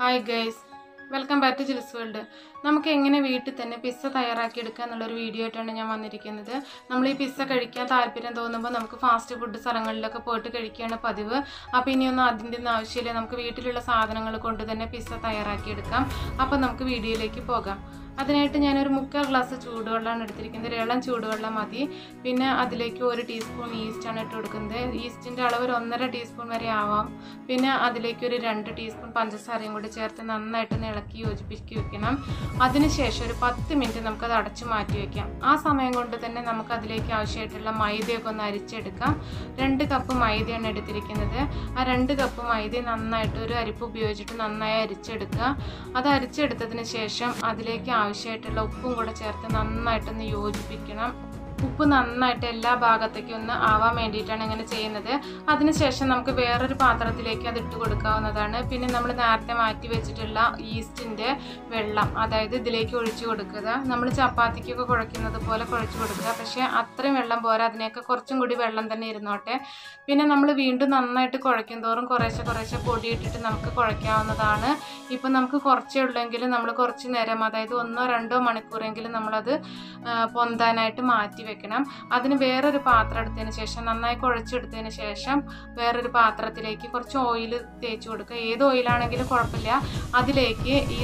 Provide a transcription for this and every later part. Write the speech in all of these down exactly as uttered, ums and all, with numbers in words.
Hi guys, welcome back to Jill's World. നമുക്ക് എങ്ങനെ വീട്ടിൽ തന്നെ പിസ്സ തയ്യാറാക്കി എടുക്കുക എന്നുള്ളൊരു വീഡിയോ ആയിട്ടാണ് ഞാൻ വന്നിരിക്കുന്നത്. നമ്മൾ ഈ പിസ്സ കഴിക്കാൻ താല്പര്യം തോന്നുമ്പോൾ നമുക്ക് ഫാസ്റ്റ് ഫുഡ് സ്ഥലങ്ങളിലൊക്കെ പോയിട്ട് കഴിക്കുകയാണ് പതിവ്. അപ്പോൾ ഇനിയൊന്നും അതിൻ്റെ ഒന്നും ആവശ്യമില്ല, നമുക്ക് വീട്ടിലുള്ള സാധനങ്ങൾ കൊണ്ട് തന്നെ പിസ്സ തയ്യാറാക്കി എടുക്കാം. അപ്പോൾ നമുക്ക് വീഡിയോയിലേക്ക് പോകാം. അതിനായിട്ട് ഞാനൊരു മുക്കാൽ ഗ്ലാസ് ചൂടുവെള്ളമാണ് എടുത്തിരിക്കുന്നത്. ഒരു ഇളം ചൂടുവെള്ളം മതി. പിന്നെ അതിലേക്ക് ഒരു ടീസ്പൂൺ ഈസ്റ്റാണ് ഇട്ട് കൊടുക്കുന്നത്. ഈസ്റ്റിൻ്റെ അളവ് ഒരു ഒന്നര ടീസ്പൂൺ വരെ ആവാം. പിന്നെ അതിലേക്ക് ഒരു രണ്ട് ടീസ്പൂൺ പഞ്ചസാരയും കൂടി ചേർത്ത് നന്നായിട്ട് ഇളക്കി യോജിപ്പിച്ച് വെക്കണം. അതിനുശേഷം ഒരു പത്ത് മിനിറ്റ് നമുക്കത് അടച്ചു മാറ്റി വയ്ക്കാം. ആ സമയം കൊണ്ട് തന്നെ നമുക്ക് അതിലേക്ക് ആവശ്യമായിട്ടുള്ള മൈദയൊക്കെ ഒന്ന് അരിച്ചെടുക്കാം. രണ്ട് കപ്പ് മൈദയാണ് എടുത്തിരിക്കുന്നത്. ആ രണ്ട് കപ്പ് മൈദ നന്നായിട്ട് ഒരു അരിപ്പ് ഉപയോഗിച്ചിട്ട് നന്നായി അരിച്ചെടുക്കുക. അത് അരിച്ചെടുത്തതിന് ശേഷം അതിലേക്ക് ആവശ്യമായിട്ടുള്ള ഉപ്പും കൂടെ ചേർത്ത് നന്നായിട്ടൊന്ന് യോജിപ്പിക്കണം. ഉപ്പ് നന്നായിട്ട് എല്ലാ ഭാഗത്തേക്കും ഒന്ന് ആവാൻ വേണ്ടിയിട്ടാണ് ഇങ്ങനെ ചെയ്യുന്നത്. അതിനുശേഷം നമുക്ക് വേറൊരു പാത്രത്തിലേക്ക് അത് ഇട്ട് കൊടുക്കാവുന്നതാണ്. പിന്നെ നമ്മൾ നേരത്തെ മാറ്റി വെച്ചിട്ടുള്ള ഈസ്റ്റിൻ്റെ വെള്ളം, അതായത് ഇതിലേക്ക് ഒഴിച്ചു കൊടുക്കുക. നമ്മൾ ചപ്പാത്തിക്കൊക്കെ കുഴയ്ക്കുന്നത് പോലെ കുഴച്ച് കൊടുക്കുക. പക്ഷേ അത്രയും വെള്ളം പോരാ, അതിനൊക്കെ കുറച്ചും കൂടി വെള്ളം തന്നെ ഇരുന്നോട്ടെ. പിന്നെ നമ്മൾ വീണ്ടും നന്നായിട്ട് കുഴയ്ക്കും തോറും കുറേശ്ശെ കുറേശ്ശെ പൊടി ഇട്ടിട്ട് നമുക്ക് കുഴയ്ക്കാവുന്നതാണ്. ഇപ്പം നമുക്ക് കുറച്ചേ ഉള്ളെങ്കിലും നമ്മൾ കുറച്ച് നേരം, അതായത് ഒന്നോ രണ്ടോ മണിക്കൂറെങ്കിലും നമ്മളത് പൊന്താനായിട്ട് മാറ്റി വെക്കണം. അതിന് വേറൊരു പാത്രം എടുത്തതിന് ശേഷം നന്നായി കുഴച്ചെടുത്തതിന് ശേഷം വേറൊരു പാത്രത്തിലേക്ക് കുറച്ച് ഓയിൽ തേച്ച് കൊടുക്കുക. ഏത് ഓയിലാണെങ്കിലും കുഴപ്പമില്ല. അതിലേക്ക് ഈ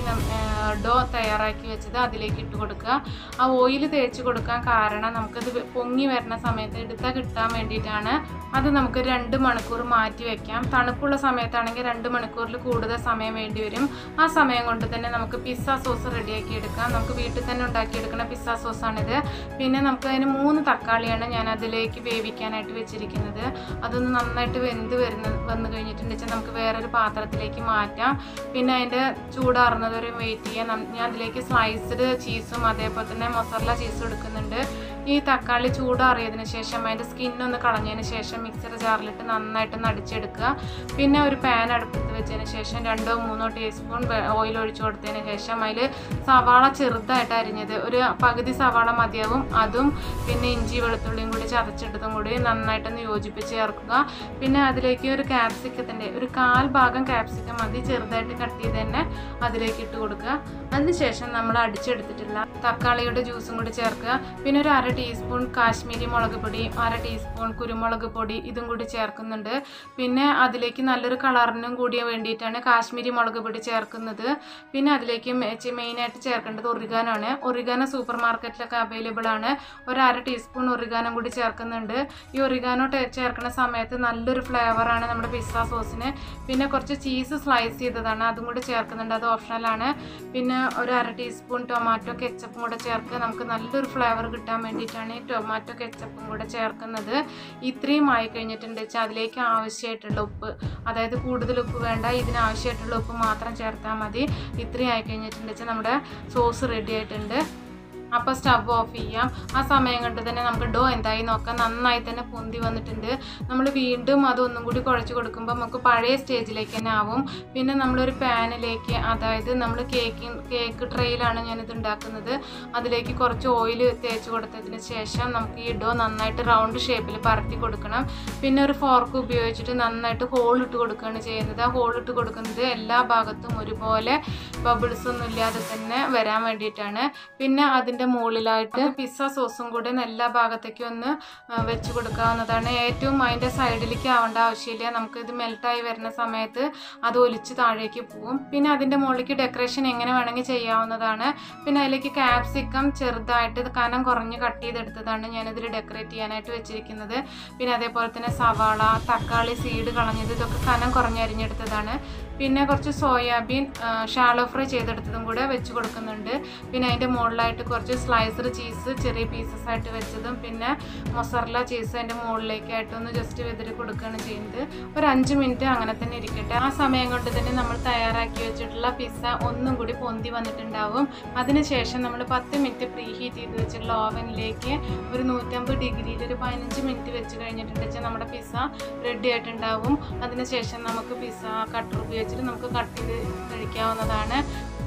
ഡോ തയ്യാറാക്കി വെച്ചത് അതിലേക്ക് ഇട്ട് കൊടുക്കുക. ആ ഓയിൽ തേച്ച് കൊടുക്കാൻ കാരണം നമുക്കത് പൊങ്ങി വരുന്ന സമയത്ത് എടുത്താൽ കിട്ടാൻ വേണ്ടിയിട്ടാണ്. അത് നമുക്ക് രണ്ട് മണിക്കൂർ മാറ്റി വെക്കാം. തണുപ്പുള്ള സമയത്താണെങ്കിൽ രണ്ട് മണിക്കൂറിൽ കൂടുതൽ സമയം വേണ്ടി വരും. ആ സമയം കൊണ്ട് തന്നെ നമുക്ക് പിസ്സ സോസ് റെഡിയാക്കി എടുക്കാം. നമുക്ക് വീട്ടിൽ തന്നെ ഉണ്ടാക്കിയെടുക്കുന്ന പിസ്സ സോസാണിത്. പിന്നെ നമുക്ക് അതിന് മൂന്ന് തക്കാളിയാണ് ഞാൻ അതിലേക്ക് വേവിക്കാനായിട്ട് വെച്ചിരിക്കുന്നത്. അതൊന്ന് നന്നായിട്ട് വെന്ത് വരുന്ന വന്നു കഴിഞ്ഞിട്ടുണ്ടെങ്കിൽ നമുക്ക് വേറൊരു പാത്രത്തിലേക്ക് മാറ്റാം. പിന്നെ അതിൻ്റെ ചൂടാറുന്നത് വരെ വെയിറ്റ് ചെയ്യാം. ഞാൻ അതിലേക്ക് സ്ലൈസ്ഡ് ചീസും അതേപോലെ തന്നെ മൊസറല്ല ചീസും എടുക്കുന്നുണ്ട്. ഈ തക്കാളി ചൂടാറിയതിന് ശേഷം അതിൻ്റെ സ്കിന്നൊന്ന് കളഞ്ഞതിന് ശേഷം മിക്സർ ജാറിലിട്ട് നന്നായിട്ടൊന്ന് അടിച്ചെടുക്കുക. പിന്നെ ഒരു പാൻ അടുപ്പത്ത് വെച്ചതിന് ശേഷം രണ്ടോ മൂന്നോ ടീസ്പൂൺ ഓയിൽ ഒഴിച്ചു കൊടുത്തതിന് ശേഷം അതിൽ സവാള ചെറുതായിട്ട് അരിഞ്ഞത് ഒരു പകുതി സവാള മതിയാവും. അതും പിന്നെ ഇഞ്ചി വെളുത്തുള്ളിയും കൂടി ചതച്ചിട്ടതും കൂടി നന്നായിട്ടൊന്ന് യോജിപ്പിച്ച് ചേർക്കുക. പിന്നെ അതിലേക്ക് ഒരു ക്യാപ്സിക്കത്തിൻ്റെ ഒരു കാൽ ഭാഗം ക്യാപ്സിക്കം മതി, ചെറുതായിട്ട് കട്ട് ചെയ്ത് തന്നെ അതിലേക്ക് ഇട്ട് കൊടുക്കുക. അതിനുശേഷം നമ്മൾ അടിച്ചെടുത്തിട്ടുള്ള തക്കാളിയുടെ ജ്യൂസും കൂടി ചേർക്കുക. പിന്നെ ഒരു അര ടീസ്പൂൺ കാശ്മീരി മുളക് പൊടി, അര ടീസ്പൂൺ കുരുമുളക് പൊടി ഇതും കൂടി ചേർക്കുന്നുണ്ട്. പിന്നെ അതിലേക്ക് നല്ലൊരു കളറിനും കൂടി വേണ്ടിയിട്ടാണ് കാശ്മീരി മുളക് പൊടി ചേർക്കുന്നത്. പിന്നെ അതിലേക്ക് മെയിനായിട്ട് ചേർക്കേണ്ടത് ഒറിഗാനോ ആണ്. ഒറിഗാനോ സൂപ്പർ മാർക്കറ്റിലൊക്കെ അവൈലബിൾ ആണ്. ഒരു അര ടീസ്പൂൺ ഒറിഗാനോ കൂടി ചേർക്കുന്നുണ്ട്. ഈ ഒറിഗാനോ ചേർക്കുന്ന സമയത്ത് നല്ലൊരു ഫ്ലേവറാണ് നമ്മുടെ പിസ്സ സോസിന്. പിന്നെ കുറച്ച് ചീസ് സ്ലൈസ് ചെയ്തതാണ്, അതും കൂടി ചേർക്കുന്നുണ്ട്. അത് ഓപ്ഷണലാണ്. പിന്നെ ഒരു അര ടീസ്പൂൺ ടൊമാറ്റോ കെച്ചപ്പും കൂടെ ചേർക്കുക. നമുക്ക് നല്ലൊരു ഫ്ലേവർ കിട്ടാൻ വേണ്ടിയിട്ടാണ് ഈ ടൊമാറ്റോ കെച്ചപ്പും കൂടെ ചേർക്കുന്നത്. ഇത്രയും ആയി കഴിഞ്ഞിട്ടുണ്ട് വെച്ചാൽ അതിലേക്ക് ആവശ്യമായിട്ടുള്ള ഉപ്പ്, അതായത് കൂടുതൽ ഉപ്പ് വേണ്ട, ഇതിനാവശ്യമായിട്ടുള്ള ഉപ്പ് മാത്രം ചേർത്താൽ മതി. ഇത്രയും ആയി കഴിഞ്ഞിട്ടുണ്ട് വെച്ചാൽ നമ്മുടെ സോസ് റെഡി ആയിട്ടുണ്ട്. അപ്പോൾ സ്റ്റവ് ഓഫ് ചെയ്യാം. ആ സമയം കൊണ്ട് തന്നെ നമുക്ക് ഡോ എന്തായി നോക്കാം. നന്നായി തന്നെ പൊന്തി വന്നിട്ടുണ്ട്. നമ്മൾ വീണ്ടും അതൊന്നും കൂടി കുഴച്ച് കൊടുക്കുമ്പോൾ നമുക്ക് പഴയ സ്റ്റേജിലേക്ക് തന്നെ ആവും. പിന്നെ നമ്മളൊരു പാനിലേക്ക്, അതായത് നമ്മൾ കേക്ക് കേക്ക് ട്രേയിലാണ് ഞാനിത് ഉണ്ടാക്കുന്നത്, അതിലേക്ക് കുറച്ച് ഓയിൽ തേച്ച് കൊടുത്തതിന് ശേഷം നമുക്ക് ഈ ഡോ നന്നായിട്ട് റൗണ്ട് ഷേപ്പിൽ പരത്തി കൊടുക്കണം. പിന്നെ ഒരു ഫോർക്ക് ഉപയോഗിച്ചിട്ട് നന്നായിട്ട് ഹോൾ ഇട്ട് കൊടുക്കുകയാണ് ചെയ്യുന്നത്. ആ ഹോൾ ഇട്ട് കൊടുക്കുന്നത് എല്ലാ ഭാഗത്തും ഒരുപോലെ ബബിൾസ് ഒന്നും ഇല്ലാതെ തന്നെ വരാൻ വേണ്ടിയിട്ടാണ്. പിന്നെ അതിൻ്റെ മുകളിലായിട്ട് പിസ്സ സോസും കൂടെ എല്ലാ ഭാഗത്തേക്കും ഒന്ന് വെച്ച് കൊടുക്കാവുന്നതാണ്. ഏറ്റവും അതിൻ്റെ സൈഡിലേക്ക് ആവേണ്ട ആവശ്യമില്ല. നമുക്ക് ഇത് മെൽട്ടായി വരുന്ന സമയത്ത് അത് ഒലിച്ച് താഴേക്ക് പോവും. പിന്നെ അതിൻ്റെ മുകളിലേക്ക് ഡെക്കറേഷൻ എങ്ങനെ വേണമെങ്കിൽ ചെയ്യാവുന്നതാണ്. പിന്നെ അതിലേക്ക് ക്യാപ്സിക്കം ചെറുതായിട്ട് കനം കുറഞ്ഞ് കട്ട് ചെയ്തെടുത്തതാണ് ഞാനിതിൽ ഡെക്കറേറ്റ് ചെയ്യാനായിട്ട് വെച്ചിരിക്കുന്നത്. പിന്നെ അതേപോലെ തന്നെ സവാള, തക്കാളി സീഡ് കളഞ്ഞത്, ഇതൊക്കെ കനം കുറഞ്ഞ് അരിഞ്ഞെടുത്തതാണ്. പിന്നെ കുറച്ച് സോയാബീൻ ഷാലോ ഫ്രൈ ചെയ്തെടുത്തതും കൂടെ വെച്ച് കൊടുക്കുന്നുണ്ട്. പിന്നെ അതിൻ്റെ മുകളിലായിട്ട് കുറച്ച് സ്ലൈസ്ഡ് ചീസ് ചെറിയ പീസസ് ആയിട്ട് വെച്ചതും പിന്നെ മൊസറല്ല ചീസ് അതിൻ്റെ മുകളിലേക്കായിട്ടൊന്ന് ജസ്റ്റ് വിതറി കൊടുക്കുകയാണ് ചെയ്യുന്നത്. ഒരു അഞ്ച് മിനിറ്റ് അങ്ങനെ തന്നെ ഇരിക്കട്ടെ. ആ സമയം കൊണ്ട് തന്നെ നമ്മൾ തയ്യാറാക്കി വെച്ചിട്ടുള്ള പിസ്സ ഒന്നും കൂടി പൊന്തി വന്നിട്ടുണ്ടാവും. അതിനുശേഷം നമ്മൾ പത്ത് മിനിറ്റ് പ്രീ ഹീറ്റ് ചെയ്ത് വെച്ചിട്ടുള്ള ഓവനിലേക്ക് ഒരു നൂറ്റമ്പത് ഡിഗ്രിയിൽ ഒരു പതിനഞ്ച് മിനിറ്റ് വെച്ച് കഴിഞ്ഞിട്ടുണ്ട് വെച്ചാൽ നമ്മുടെ പിസ്സ റെഡി ആയിട്ടുണ്ടാവും. അതിനുശേഷം നമുക്ക് പിസ്സ കട്ടർ ഉപയോഗിച്ചിട്ട് നമുക്ക് കട്ട് ചെയ്ത് കഴിക്കാവുന്നതാണ്.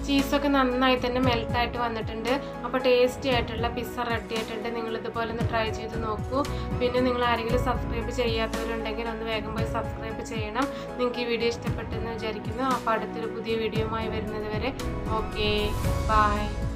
ചീസൊക്കെ നന്നായി തന്നെ മെൽട്ടായിട്ട് വന്നിട്ടുണ്ട്. അപ്പോൾ ടേസ്റ്റി ആയിട്ടുള്ള പിസ്സ റെഡി ആയിട്ടുണ്ട്. നിങ്ങൾ ഇതുപോലെ ഒന്ന് ട്രൈ ചെയ്ത് നോക്കൂ. പിന്നെ നിങ്ങൾ ആരെങ്കിലും സബ്സ്ക്രൈബ് ചെയ്യാത്തവരുണ്ടെങ്കിൽ ഒന്ന് വേഗം പോയി സബ്സ്ക്രൈബ് ചെയ്യണം. നിങ്ങൾക്ക് ഈ വീഡിയോ ഇഷ്ടപ്പെട്ടെന്ന് വിചാരിക്കുന്നു. അപ്പോൾ അടുത്തൊരു പുതിയ വീഡിയോയുമായി വരുന്നത് വരെ ഓക്കെ ബൈ.